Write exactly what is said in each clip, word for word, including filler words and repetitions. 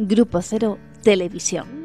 Grupo Cero Televisión.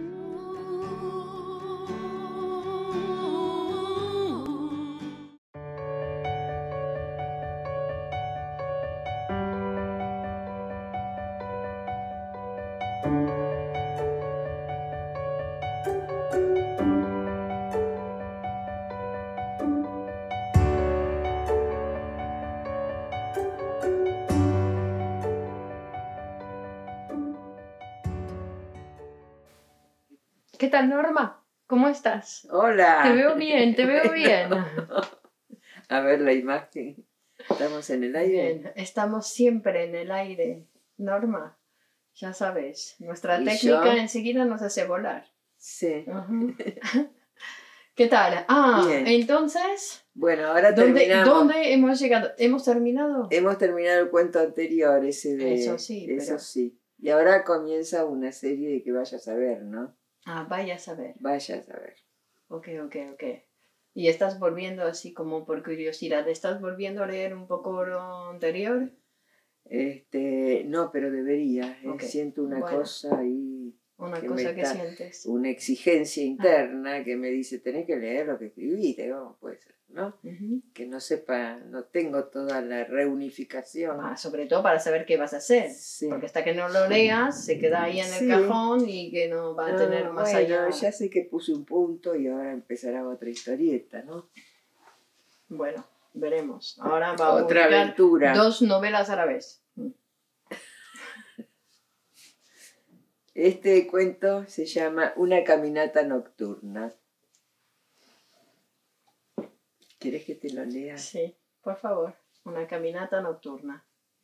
¿Qué tal, Norma? ¿Cómo estás? Hola. Te veo bien, te veo bien. A ver la imagen. ¿Estamos en el aire? Bien, estamos siempre en el aire. Norma, ya sabes, nuestra ¿Y técnica yo? enseguida nos hace volar. Sí. Ujú. ¿Qué tal? Ah, Bien. entonces, Bueno, ahora ¿dónde, terminamos. ¿dónde hemos llegado? ¿Hemos terminado? Hemos terminado el cuento anterior, ese de... Eso sí, Eso pero- sí. Y ahora comienza una serie de que vayas a ver, ¿no? Ah, vaya a saber. Vayas a ver. Ok, ok, ok. ¿Y estás volviendo así como por curiosidad? ¿Estás volviendo a leer un poco lo anterior? Este, no, pero debería. ¿eh? Ok, Siento una bueno. cosa ahí, Una que cosa me que está- sientes. una exigencia interna que me dice, tenés que leer lo que escribiste, ¿cómo puede ser? ¿No? Ujú. Que no sepa, no tengo toda la reunificación. Ah, sobre todo para saber qué vas a hacer. Sí. Porque hasta que no lo leas, se queda ahí en el Sí. cajón y que no va a tener Ah, más bueno, allá. ya sé que puse un punto y ahora empezará otra historieta, ¿no? Bueno, veremos. Ahora va a Otra publicar aventura. dos novelas a la vez. Este cuento se llama Una caminata nocturna. ¿Quieres que te lo lea? Sí, por favor. Una caminata nocturna.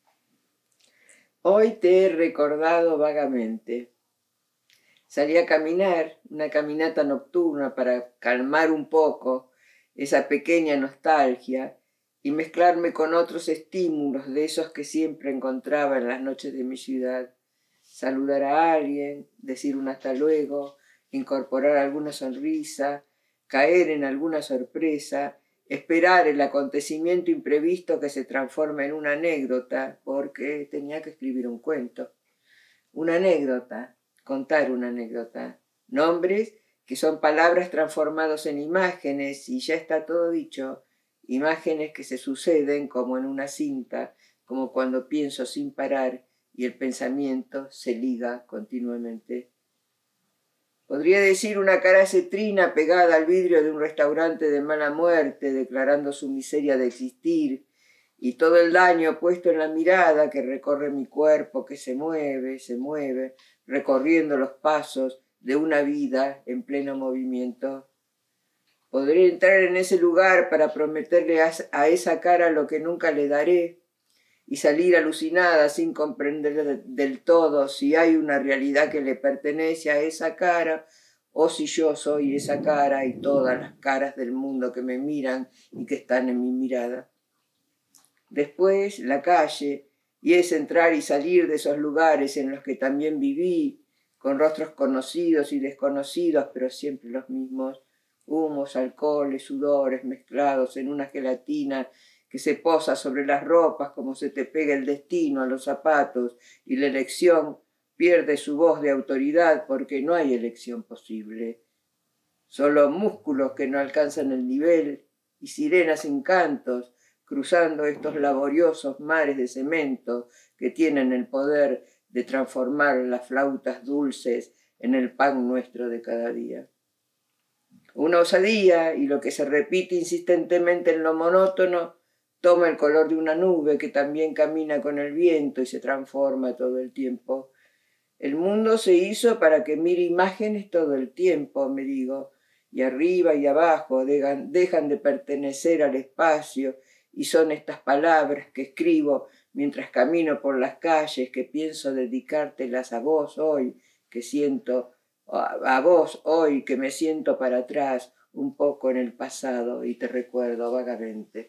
Hoy te he recordado vagamente. Salí a caminar, una caminata nocturna para calmar un poco esa pequeña nostalgia y mezclarme con otros estímulos de esos que siempre encontraba en las noches de mi ciudad. Saludar a alguien, decir un hasta luego, incorporar alguna sonrisa, caer en alguna sorpresa, esperar el acontecimiento imprevisto que se transforma en una anécdota, porque tenía que escribir un cuento. Una anécdota, contar una anécdota. Nombres que son palabras transformados en imágenes y ya está todo dicho. Imágenes que se suceden como en una cinta, como cuando pienso sin parar y el pensamiento se liga continuamente. Podría decir una cara cetrina pegada al vidrio de un restaurante de mala muerte, declarando su miseria de existir, y todo el daño puesto en la mirada que recorre mi cuerpo, que se mueve, se mueve, recorriendo los pasos de una vida en pleno movimiento. Podré entrar en ese lugar para prometerle a esa cara lo que nunca le daré, y salir alucinada sin comprender del todo si hay una realidad que le pertenece a esa cara o si yo soy esa cara y todas las caras del mundo que me miran y que están en mi mirada. Después la calle, y es entrar y salir de esos lugares en los que también viví, con rostros conocidos y desconocidos, pero siempre los mismos, humos, alcoholes, sudores mezclados en una gelatina que se posa sobre las ropas como se te pega el destino a los zapatos, y la elección pierde su voz de autoridad porque no hay elección posible. Solo músculos que no alcanzan el nivel y sirenas sin cantos, cruzando estos laboriosos mares de cemento que tienen el poder de transformar las flautas dulces en el pan nuestro de cada día. Una osadía, y lo que se repite insistentemente en lo monótono, toma el color de una nube que también camina con el viento y se transforma todo el tiempo. El mundo se hizo para que mire imágenes todo el tiempo, me digo, y arriba y abajo dejan, dejan de pertenecer al espacio, y son estas palabras que escribo mientras camino por las calles, que pienso dedicártelas a vos hoy, que siento, a, a vos hoy, que me siento para atrás, un poco en el pasado, y te recuerdo vagamente.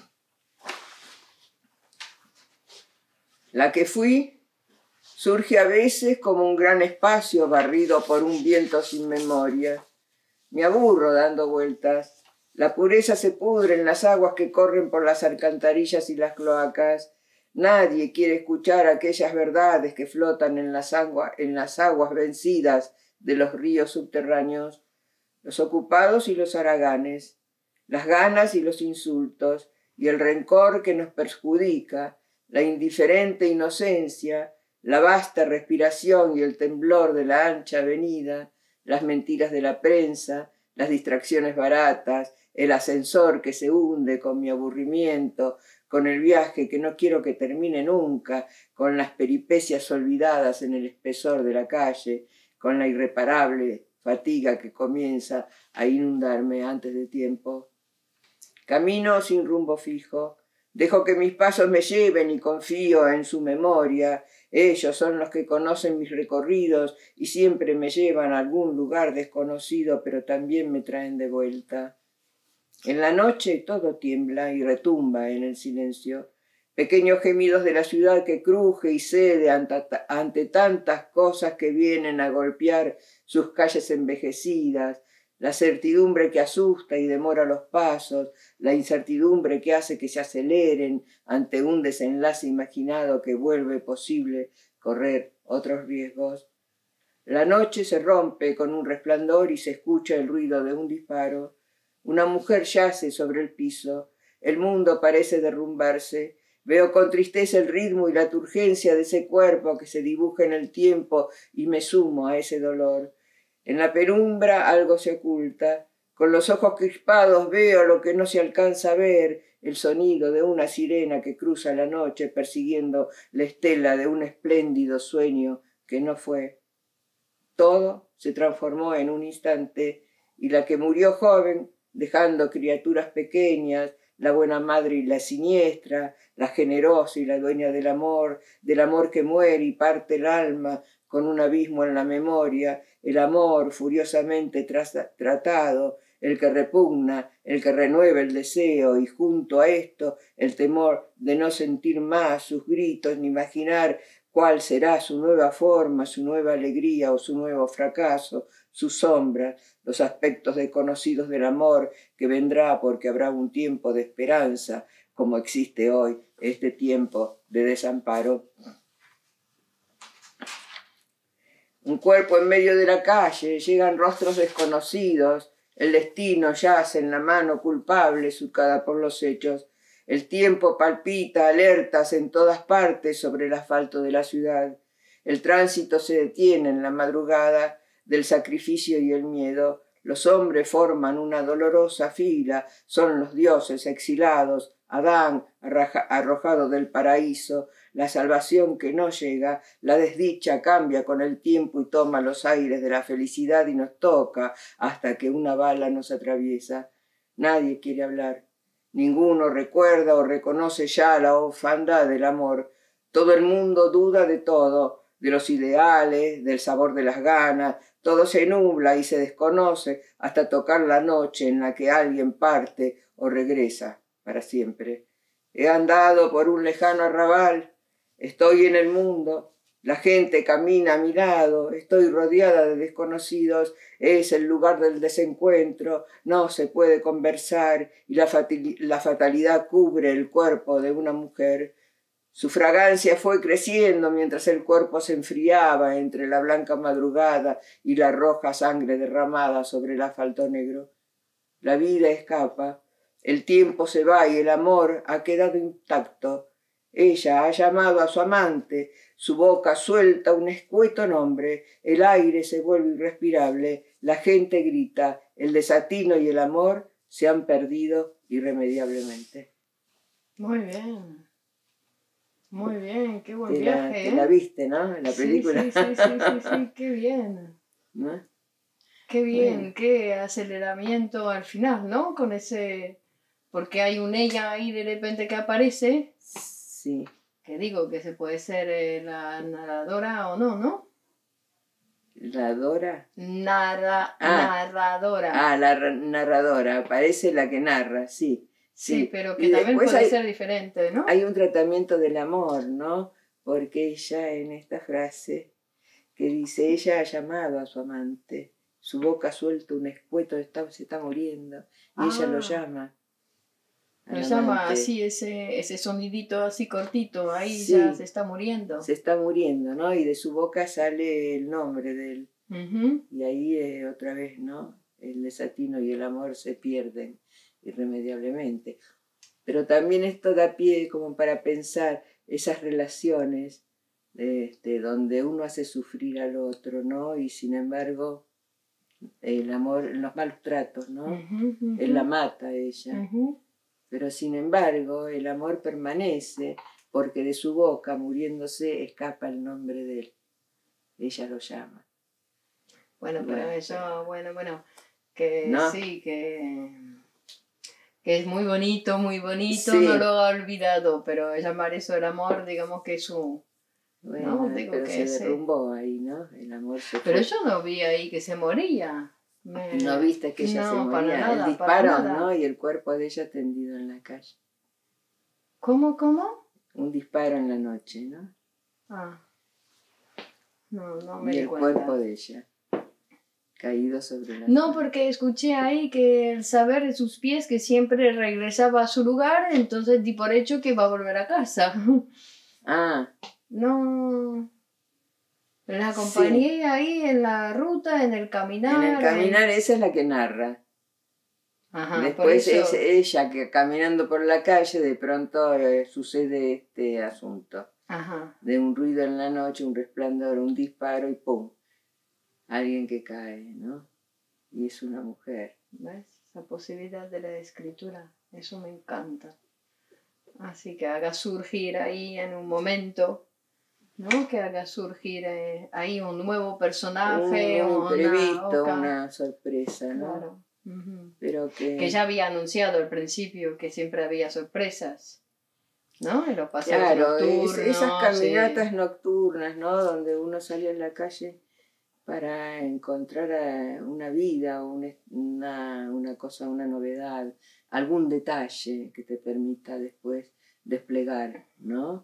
La que fui surge a veces como un gran espacio barrido por un viento sin memoria. Me aburro dando vueltas. La pureza se pudre en las aguas que corren por las alcantarillas y las cloacas. Nadie quiere escuchar aquellas verdades que flotan en las, aguas, en las aguas vencidas de los ríos subterráneos, los ocupados y los haraganes, las ganas y los insultos, y el rencor que nos perjudica, la indiferente inocencia, la vasta respiración y el temblor de la ancha avenida, las mentiras de la prensa, las distracciones baratas, el ascensor que se hunde con mi aburrimiento, con el viaje que no quiero que termine nunca, con las peripecias olvidadas en el espesor de la calle, con la irreparable fatiga que comienza a inundarme antes de tiempo. Camino sin rumbo fijo, dejo que mis pasos me lleven y confío en su memoria. Ellos son los que conocen mis recorridos y siempre me llevan a algún lugar desconocido, pero también me traen de vuelta. En la noche todo tiembla y retumba en el silencio. Pequeños gemidos de la ciudad que cruje y cede ante, ante tantas cosas que vienen a golpear sus calles envejecidas, la certidumbre que asusta y demora los pasos, la incertidumbre que hace que se aceleren ante un desenlace imaginado que vuelve posible correr otros riesgos. La noche se rompe con un resplandor y se escucha el ruido de un disparo. Una mujer yace sobre el piso. El mundo parece derrumbarse. Veo con tristeza el ritmo y la turgencia de ese cuerpo que se dibuja en el tiempo y me sumo a ese dolor. En la penumbra algo se oculta. Con los ojos crispados veo lo que no se alcanza a ver, el sonido de una sirena que cruza la noche persiguiendo la estela de un espléndido sueño que no fue. Todo se transformó en un instante y la que murió joven, dejando criaturas pequeñas, la buena madre y la siniestra, la generosa y la dueña del amor, del amor que muere y parte el alma con un abismo en la memoria, el amor furiosamente tratado, el que repugna, el que renueva el deseo, y junto a esto el temor de no sentir más sus gritos ni imaginar cuál será su nueva forma, su nueva alegría o su nuevo fracaso, sus sombras, los aspectos desconocidos del amor que vendrá porque habrá un tiempo de esperanza, como existe hoy este tiempo de desamparo. Un cuerpo en medio de la calle, llegan rostros desconocidos, el destino yace en la mano culpable surcada por los hechos. El tiempo palpita, alertas en todas partes sobre el asfalto de la ciudad. El tránsito se detiene en la madrugada del sacrificio y el miedo. Los hombres forman una dolorosa fila, son los dioses exilados, Adán arrojado del paraíso, la salvación que no llega, la desdicha cambia con el tiempo y toma los aires de la felicidad y nos toca hasta que una bala nos atraviesa. Nadie quiere hablar. Ninguno recuerda o reconoce ya la orfandad del amor. Todo el mundo duda de todo, de los ideales, del sabor de las ganas. Todo se nubla y se desconoce hasta tocar la noche en la que alguien parte o regresa para siempre. He andado por un lejano arrabal. Estoy en el mundo. La gente camina a mi lado, estoy rodeada de desconocidos, es el lugar del desencuentro, no se puede conversar y la, la fatalidad cubre el cuerpo de una mujer. Su fragancia fue creciendo mientras el cuerpo se enfriaba entre la blanca madrugada y la roja sangre derramada sobre el asfalto negro. La vida escapa, el tiempo se va y el amor ha quedado intacto. Ella ha llamado a su amante, su boca suelta un escueto nombre, el aire se vuelve irrespirable, la gente grita, el desatino y el amor se han perdido irremediablemente. Muy bien, muy bien, qué buen te viaje, la, ¿eh? Te la viste, ¿no? En la película. Sí, sí, sí, sí, sí, sí, qué bien. ¿No? Qué bien, Bueno. Qué aceleramiento al final, ¿no? Con ese... Porque hay un ella ahí de repente que aparece. Sí. Que digo que se puede ser eh, la narradora o no, ¿no? ¿La Dora? Narra, Ah. narradora. Ah, la narradora, aparece la que narra, sí. Sí, Sí, pero que y también después puede hay, ser diferente, ¿no? hay un tratamiento del amor, ¿no? Porque ella en esta frase que dice, ella ha llamado a su amante, su boca suelta un escueto, está, se está muriendo, y Ah. ella lo llama. Lo llama así, ese, ese sonidito así cortito, ahí sí, ya se está muriendo. Se está muriendo, ¿no? Y de su boca sale el nombre de él. Uh-huh. Y ahí eh, otra vez, ¿no? El desatino y el amor se pierden irremediablemente. Pero también esto da pie como para pensar esas relaciones este, donde uno hace sufrir al otro, ¿no? Y sin embargo, el amor, los malos tratos, ¿no? Uh-huh, uh-huh. Él la mata a ella. Uh-huh. Pero sin embargo, el amor permanece porque de su boca, muriéndose, escapa el nombre de él. Ella lo llama. Bueno, pero Bueno, eso, bueno, bueno, que ¿no? sí, que, que es muy bonito, muy bonito, Sí. no lo ha olvidado, pero llamar eso el amor, digamos que es un... Bueno, no, digo pero que se ese- derrumbó ahí, ¿no? El amor se Pero fue. yo no vi ahí que se moría. Me- ¿No viste que ella no, se moría? para nada, el para disparo, nada. ¿no? Y el cuerpo de ella tendido en la calle. ¿Cómo, cómo? Un disparo en la noche, ¿no? Ah. No, no me Y di el cuenta. cuerpo de ella, caído sobre la... No, porque escuché ahí que el saber de sus pies que siempre regresaba a su lugar, entonces di por hecho que va a volver a casa. Ah, No. La Sí. acompañé ahí en la ruta, en el caminar. en el caminar en- esa es la que narra. Ajá, por Después eso. es ella que caminando por la calle de pronto eh, sucede este asunto. Ajá. De un ruido en la noche, un resplandor, un disparo y ¡pum! Alguien que cae, ¿no? Y es una mujer. ¿Ves? Esa posibilidad de la escritura, eso me encanta. Así que haga surgir ahí en un momento, ¿no? Que haga surgir eh, ahí un nuevo personaje, un una imprevisto, oca. una sorpresa, ¿no? Claro. Ujú. Pero que... Que ya había anunciado al principio que siempre había sorpresas, ¿no? En los paseos Claro, es- nocturnos. esas caminatas eh, nocturnas, ¿no? Donde uno sale a la calle para encontrar eh, una vida, un- una, una cosa, una novedad, algún detalle que te permita después desplegar, ¿no?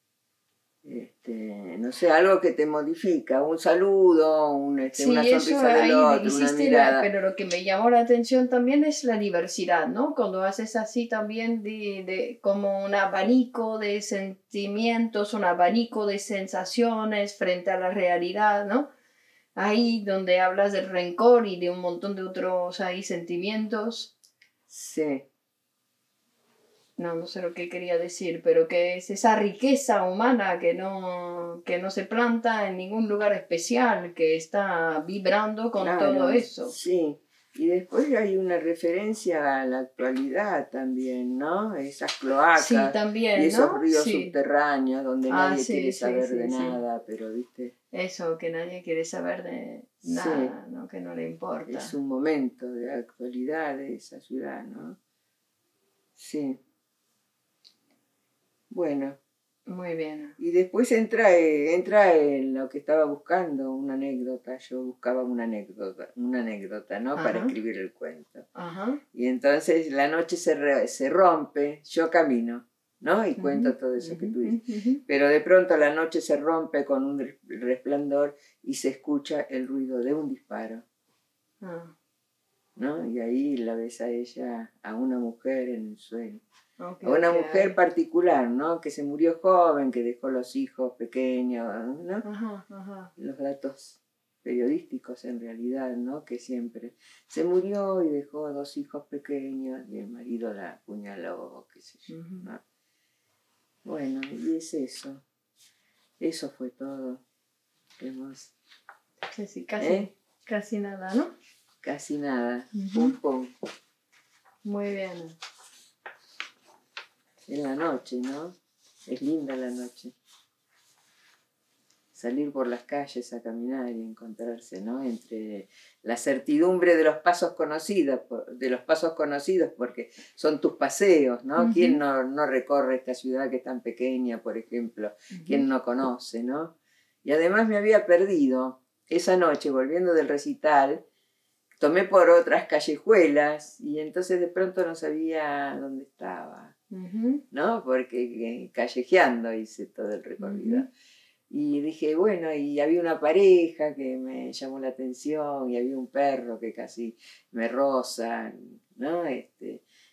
Este, no sé, algo que te modifica, un saludo, un, este, Sí, una eso sonrisa del ahí otro, una hiciste, la, mirada. pero lo que me llamó la atención también es la diversidad, ¿no? Cuando haces así también de, de como un abanico de sentimientos, un abanico de sensaciones frente a la realidad, ¿no? Ahí donde hablas del rencor y de un montón de otros ahí sentimientos. Sí, No, no sé lo que quería decir, pero que es esa riqueza humana que no, que no se planta en ningún lugar especial, que está vibrando con claro, todo eso. Sí, y después hay una referencia a la actualidad también, ¿no? Esas cloacas Sí, también, y esos ¿no? ríos Sí. subterráneos donde Ah, nadie sí, quiere sí, saber sí, de sí. nada, pero viste, Eso, que nadie quiere saber de Sí. nada, ¿no? Que no le importa. es un momento de actualidad de esa ciudad, ¿no? Sí. Bueno, Muy bien. y después entra, eh, entra en lo que estaba buscando, una anécdota. Yo buscaba una anécdota, una anécdota, ¿no? Para Ajá. escribir el cuento. Ajá. Y entonces la noche se, re- se rompe, yo camino, ¿no? Y cuento Ujú, todo eso que ujú, tú dices. ujú. Pero de pronto la noche se rompe con un res- resplandor y se escucha el ruido de un disparo, Ah, ¿no? Y ahí la ves a ella, a una mujer en el suelo. ok, A una ok, mujer ahí. particular, ¿no? Que se murió joven, que dejó los hijos pequeños, ¿no? Ajá, ajá. Los datos periodísticos en realidad, ¿no? Que siempre se murió y dejó dos hijos pequeños y el marido la apuñaló, qué sé yo, Ujú. ¿no? Bueno, y es eso. Eso fue todo. Hemos, Sí, sí, casi, ¿eh? casi nada, ¿no? Casi nada. Ujú. Pum, pum. Muy bien. En la noche, ¿no? Es linda la noche. Salir por las calles a caminar y encontrarse, ¿no? Entre la certidumbre de los pasos conocidos, por- de los pasos conocidos, porque son tus paseos, ¿no? Ujú. ¿Quién no, no recorre esta ciudad que es tan pequeña, por ejemplo? Ujú. ¿Quién no conoce, no? Y además me había perdido. Esa noche, volviendo del recital, tomé por otras callejuelas y entonces de pronto no sabía dónde estaba, Ujú. ¿no? Porque eh, callejeando hice todo el recorrido. Ujú. Y dije, bueno, y había una pareja que me llamó la atención, y había un perro que casi me roza, ¿no? Este,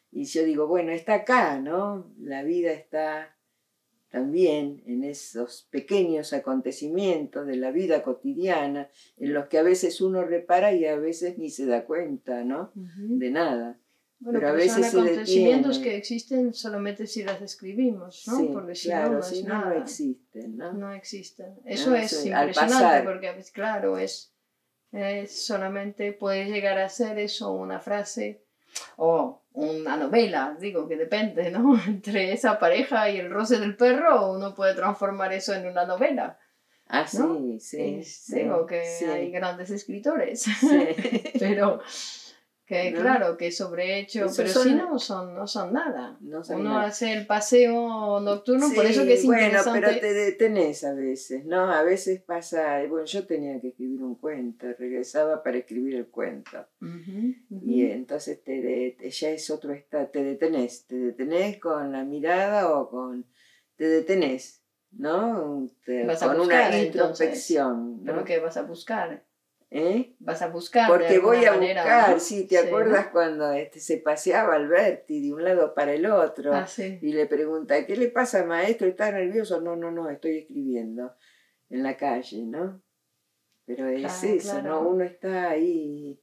Y yo digo, bueno, está acá, ¿no? La vida está también en esos pequeños acontecimientos de la vida cotidiana, en los que a veces uno repara y a veces ni se da cuenta, ¿no? Ujú. De nada. Bueno, Pero a pero son veces se acontecimientos detiene. que existen solamente si las escribimos, ¿no? Sí, Porque si claro, no, no si es no, no nada. existen, ¿no? No existen. Eso No, es eso es al impresionante pasar. porque a veces, claro, es, es solamente puede llegar a ser eso una frase o una novela, digo que depende, ¿no? Entre esa pareja y el roce del perro, uno puede transformar eso en una novela, Ah, ¿no? sí, sí, Y sí, digo que sí, hay grandes escritores, sí. pero que ¿No? claro, que sobre hecho, Esos pero son- si no son, no son nada. No son Uno nada. hace el paseo nocturno, Sí, por eso que es bueno, interesante. pero te detenés a veces, ¿no? A veces pasa, bueno, yo tenía que escribir un cuento, regresaba para escribir el cuento. Ujú, ujú. Y entonces te, de- te- ya es otro estado, te detenés, te detenés con la mirada o con, te detenés, ¿no? Te- Vas a con buscar, una entonces. introspección, ¿Pero ¿no? qué vas a buscar? ¿Eh? Vas a buscar de Porque alguna voy a manera, buscar, ¿no? sí, ¿te acuerdas cuando este, se paseaba Alberti de un lado para el otro? Ah, sí. Y le pregunta, ¿qué le pasa, maestro? ¿Está nervioso? No, no, no, estoy escribiendo en la calle, ¿no? Pero es Claro, eso, claro. ¿no? Uno está ahí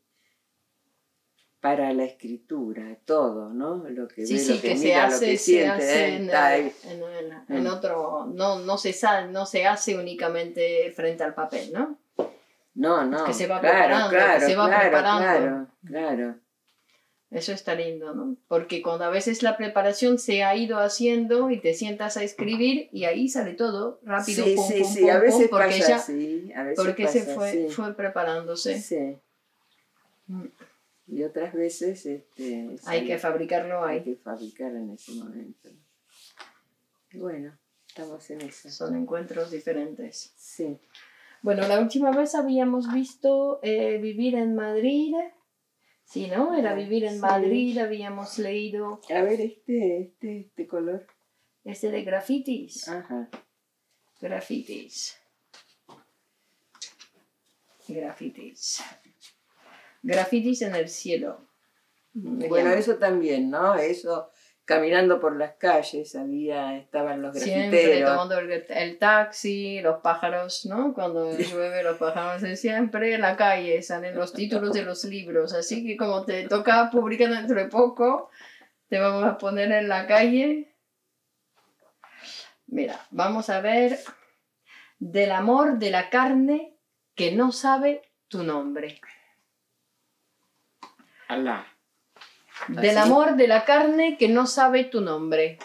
para la escritura, todo, ¿no? Lo que Sí, ve, sí, lo que, que se mira, lo hace, que se siente, hace ¿eh? en, Está el- ahí. en, el- en Mm. otro, no, no, se sale, no se hace únicamente frente al papel, ¿no? No, no, Que se va claro, preparando, que claro, se va claro, preparando. claro, claro. Eso está lindo, ¿no? Porque cuando a veces la preparación se ha ido haciendo y te sientas a escribir y ahí sale todo rápido, Sí, pum, sí, pum, sí, pum, a veces pum, porque pasa ya, así, a veces porque pasa se fue, así. fue preparándose. Sí. Mm. Y otras veces este, Hay sale- que fabricarlo hay ahí. que fabricar en ese momento. Y bueno, estamos en eso. Son encuentros diferentes. Sí. Bueno, la última vez habíamos visto eh, Vivir en Madrid. Sí, ¿no? Era Ah, Vivir en sí. Madrid, habíamos leído A ver, este, este, este color. este de grafitis. Ajá. Grafitis. Grafitis. Grafitis en el cielo. Me Bueno, llama. eso también, ¿no? Eso, caminando por las calles, había, estaban los Siempre grafiteros. tomando el, el taxi, los pájaros, ¿no? Cuando llueve, los pájaros de siempre en la calle salen los títulos de los libros. Así que como te toca publicar dentro de poco, te vamos a poner en la calle. Mira, vamos a ver Del amor de la carne que no sabe tu nombre. Alá. Del ¿Así? amor de la carne que no sabe tu nombre.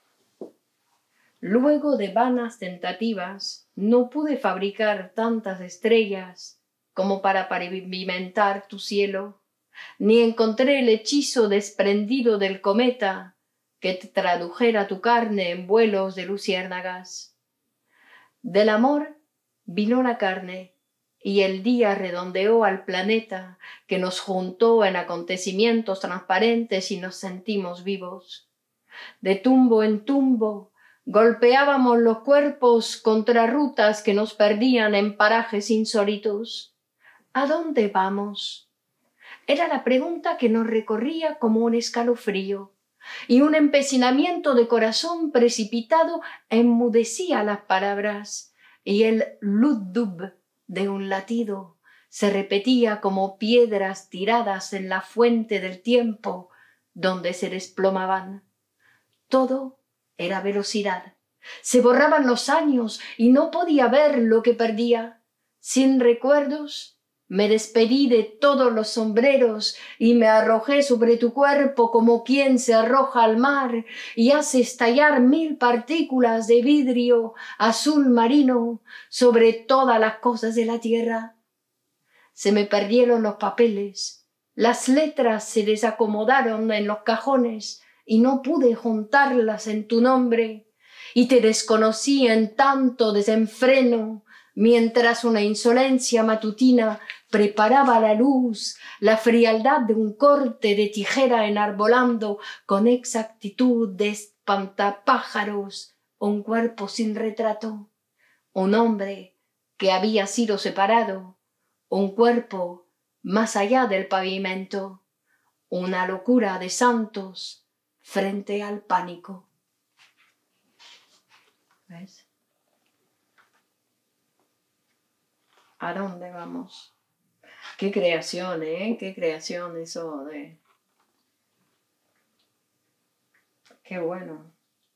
Luego de vanas tentativas, no pude fabricar tantas estrellas como para pavimentar tu cielo, ni encontré el hechizo desprendido del cometa que te tradujera tu carne en vuelos de luciérnagas. Del amor vino la carne, y el día redondeó al planeta que nos juntó en acontecimientos transparentes y nos sentimos vivos. De tumbo en tumbo golpeábamos los cuerpos contra rutas que nos perdían en parajes insólitos. ¿A dónde vamos? Era la pregunta que nos recorría como un escalofrío, y un empecinamiento de corazón precipitado enmudecía las palabras, y el lud-dub de un latido se repetía como piedras tiradas en la fuente del tiempo donde se desplomaban. Todo era velocidad. Se borraban los años y no podía ver lo que perdía. Sin recuerdos, me despedí de todos los sombreros y me arrojé sobre tu cuerpo como quien se arroja al mar y hace estallar mil partículas de vidrio azul marino sobre todas las cosas de la tierra. Se me perdieron los papeles, las letras se desacomodaron en los cajones y no pude juntarlas en tu nombre, y te desconocí en tanto desenfreno, mientras una insolencia matutina preparaba la luz, la frialdad de un corte de tijera enarbolando con exactitud de espantapájaros un cuerpo sin retrato, un hombre que había sido separado, un cuerpo más allá del pavimento, una locura de santos frente al pánico. ¿Ves? ¿A dónde vamos? Qué creación, ¿eh? Qué creación eso de... Qué bueno.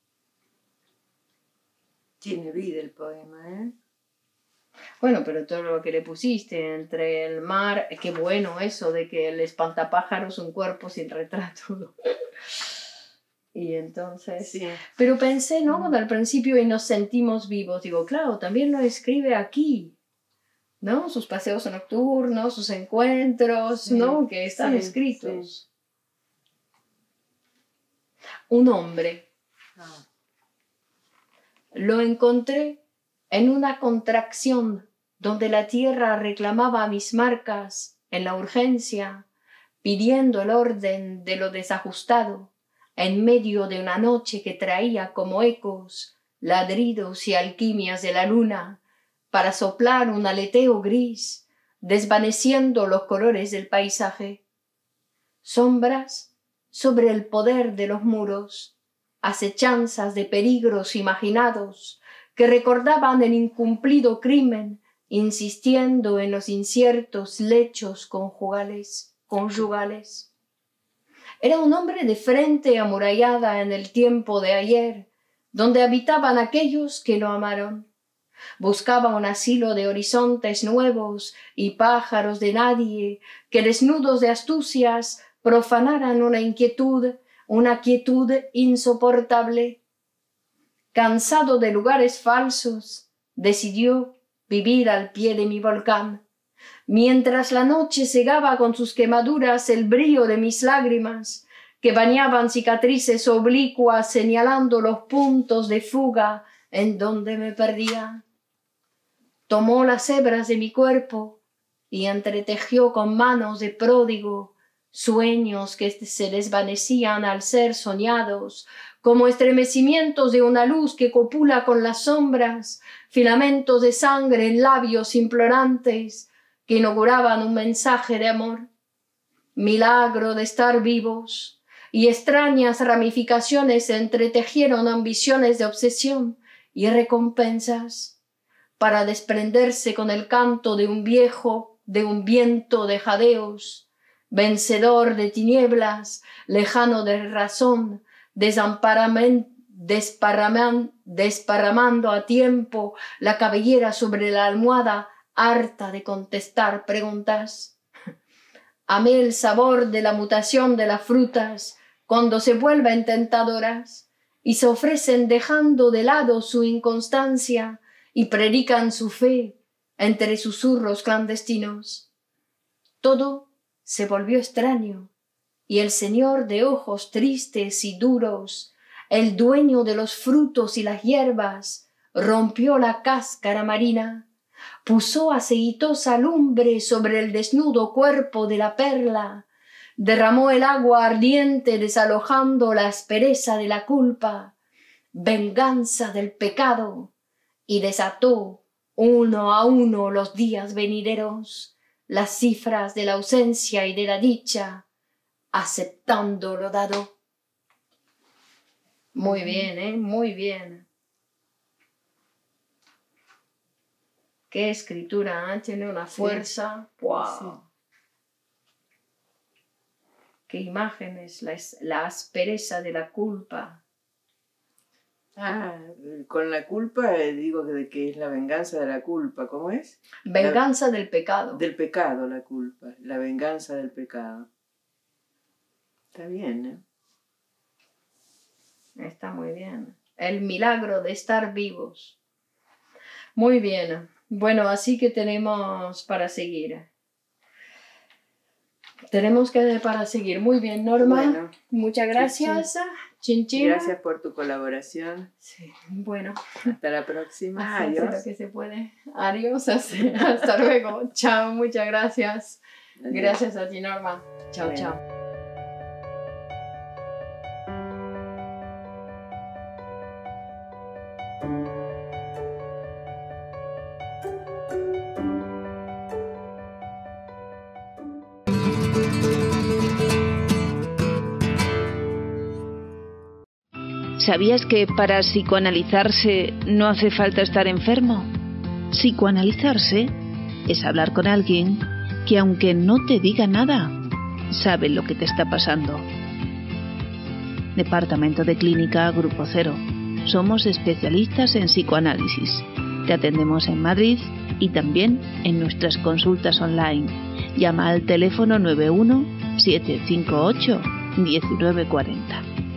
Tiene vida el poema, ¿eh? Bueno, pero todo lo que le pusiste entre el mar, qué bueno eso de que el espantapájaros un cuerpo sin retrato. Y entonces... Sí. Pero pensé, ¿no? Cuando al principio y nos sentimos vivos, digo, claro, también lo escribe aquí, ¿no? Sus paseos nocturnos, sus encuentros, Sí, ¿no? Que están sí, escritos. Sí. Un hombre. Ah. Lo encontré en una contracción donde la tierra reclamaba mis marcas en la urgencia, pidiendo el orden de lo desajustado, en medio de una noche que traía como ecos, ladridos y alquimias de la luna, para soplar un aleteo gris, desvaneciendo los colores del paisaje. Sombras sobre el poder de los muros, acechanzas de peligros imaginados que recordaban el incumplido crimen, insistiendo en los inciertos lechos conjugales, conyugales. Era un hombre de frente amurallada en el tiempo de ayer, donde habitaban aquellos que lo amaron. Buscaba un asilo de horizontes nuevos y pájaros de nadie que, desnudos de astucias, profanaran una inquietud, una quietud insoportable. Cansado de lugares falsos, decidió vivir al pie de mi volcán, mientras la noche cegaba con sus quemaduras el brillo de mis lágrimas, que bañaban cicatrices oblicuas señalando los puntos de fuga en donde me perdía. Tomó las hebras de mi cuerpo y entretejió con manos de pródigo sueños que se desvanecían al ser soñados, como estremecimientos de una luz que copula con las sombras, filamentos de sangre en labios implorantes que inauguraban un mensaje de amor. Milagro de estar vivos, y extrañas ramificaciones se entretejieron ambiciones de obsesión y recompensas, para desprenderse con el canto de un viejo, de un viento de jadeos, vencedor de tinieblas, lejano de razón, desparramando a tiempo la cabellera sobre la almohada, harta de contestar preguntas. Amé el sabor de la mutación de las frutas cuando se vuelven tentadoras y se ofrecen dejando de lado su inconstancia y predican su fe entre susurros clandestinos. Todo se volvió extraño, y el señor de ojos tristes y duros, el dueño de los frutos y las hierbas, rompió la cáscara marina, puso aceitosa lumbre sobre el desnudo cuerpo de la perla, derramó el agua ardiente desalojando la aspereza de la culpa, venganza del pecado, y desató uno a uno los días venideros, las cifras de la ausencia y de la dicha, aceptando lo dado. Muy bien, ¿eh? Muy bien. Qué escritura, ¿eh? Tiene una fuerza. Sí. ¡Wow! Sí. Qué imágenes, la, la aspereza de la culpa. Ah, con la culpa digo que, que es la venganza de la culpa, ¿cómo es? Venganza la, del pecado. Del pecado la culpa, la venganza del pecado. Está bien, ¿eh? Está muy bien. El milagro de estar vivos. Muy bien. Bueno, así que tenemos para seguir. Tenemos que para seguir. Muy bien, Norma. Bueno, muchas gracias. Chin, chin. Gracias por tu colaboración. Sí, bueno. Hasta la próxima. Así Adiós. lo que se puede. Adiós. Hasta luego. Chao, muchas gracias. Adiós. Gracias a ti, Norma. Chao, bueno. Chao. ¿Sabías que para psicoanalizarse no hace falta estar enfermo? Psicoanalizarse es hablar con alguien que, aunque no te diga nada, sabe lo que te está pasando. Departamento de Clínica Grupo Cero. Somos especialistas en psicoanálisis. Te atendemos en Madrid y también en nuestras consultas online. Llama al teléfono nueve uno siete cinco ocho uno nueve cuatro cero.